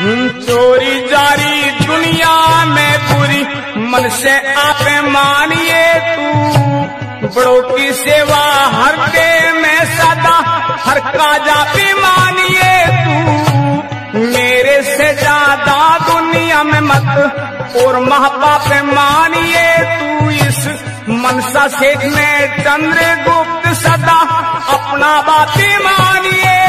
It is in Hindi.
चोरी जारी दुनिया में पूरी मन से आप मानिए तू बड़ों की सेवा हर दे में सदा हर काजा भी मानिए तू मेरे से ज्यादा दुनिया में मत और महापाप मानिए तू इस मनसा सेठ में चंद्रगुप्त सदा अपना बात मानिए